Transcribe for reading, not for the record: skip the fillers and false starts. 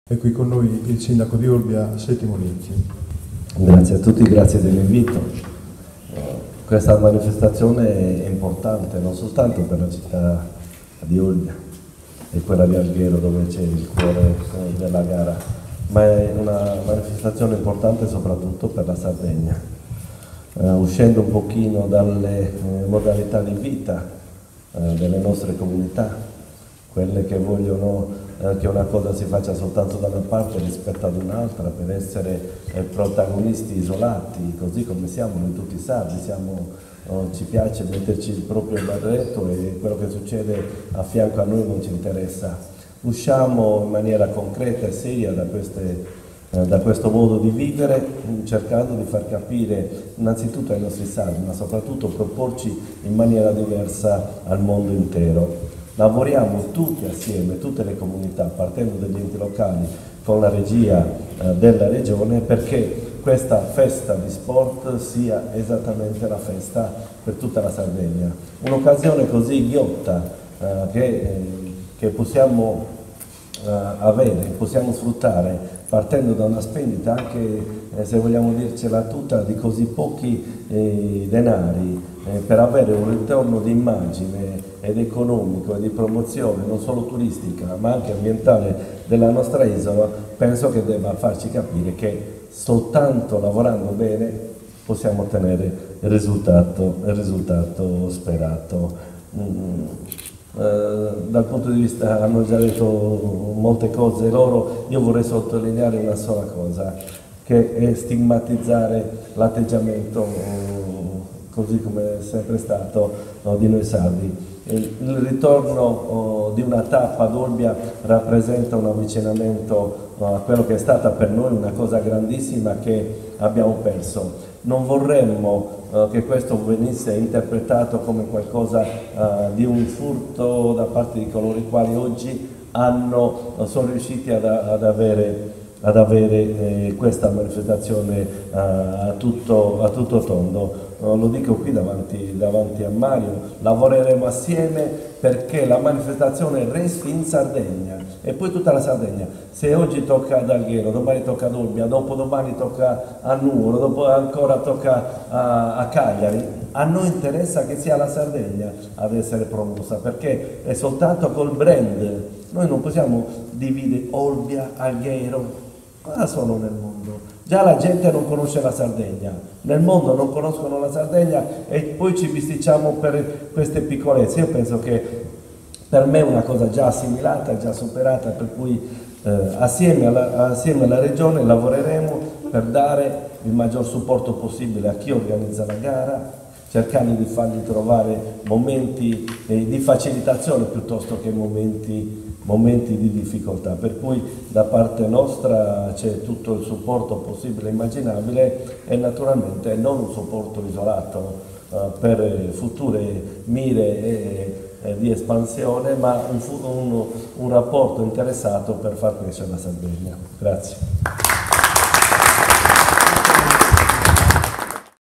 È qui con noi il sindaco di Olbia, Settimo Nicchi. Grazie a tutti, grazie dell'invito. Questa manifestazione è importante non soltanto per la città di Olbia e quella di Alghero dove c'è il cuore della gara, ma è una manifestazione importante soprattutto per la Sardegna. Uscendo un pochino dalle modalità di vita delle nostre comunità, quelle che vogliono che una cosa si faccia soltanto da una parte rispetto ad un'altra per essere protagonisti isolati, così come siamo noi tutti sardi, ci piace metterci il proprio berretto e quello che succede a fianco a noi non ci interessa. Usciamo in maniera concreta e seria da questo modo di vivere, cercando di far capire innanzitutto ai nostri sardi, ma soprattutto proporci in maniera diversa al mondo intero. Lavoriamo tutti assieme, tutte le comunità, partendo dagli enti locali, con la regia della regione, perché questa festa di sport sia esattamente la festa per tutta la Sardegna. Un'occasione così ghiotta che possiamo avere, possiamo sfruttare partendo da una spendita anche, se vogliamo dircela tutta, di così pochi denari per avere un ritorno di immagine ed economico e di promozione non solo turistica ma anche ambientale della nostra isola, penso che debba farci capire che soltanto lavorando bene possiamo ottenere il risultato sperato. Dal punto di vista, hanno già detto molte cose loro, io vorrei sottolineare una sola cosa, che è stigmatizzare l'atteggiamento così come è sempre stato di noi sardi. Il ritorno di una tappa ad Olbia rappresenta un avvicinamento a quello che è stata per noi una cosa grandissima che abbiamo perso. Non vorremmo che questo venisse interpretato come qualcosa di un furto da parte di coloro i quali oggi sono riusciti ad avere questa manifestazione a tutto tondo. Lo dico qui davanti a Mario, lavoreremo assieme perché la manifestazione resti in Sardegna e poi tutta la Sardegna. Se oggi tocca ad Alghero, domani tocca ad Olbia, dopodomani tocca a Nuoro, dopo ancora tocca a Cagliari, a noi interessa che sia la Sardegna ad essere promossa, perché è soltanto col brand. Noi non possiamo dividere Olbia, Alghero, cosa sono nel mondo? Già la gente non conosce la Sardegna, nel mondo non conoscono la Sardegna e poi ci bisticciamo per queste piccolezze. Io penso che per me è una cosa già assimilata, già superata, per cui assieme alla Regione lavoreremo per dare il maggior supporto possibile a chi organizza la gara, cercando di fargli trovare momenti di facilitazione piuttosto che momenti di difficoltà, per cui da parte nostra c'è tutto il supporto possibile e immaginabile e naturalmente non un supporto isolato per future mire di espansione, ma un rapporto interessato per far crescere la Sardegna. Grazie.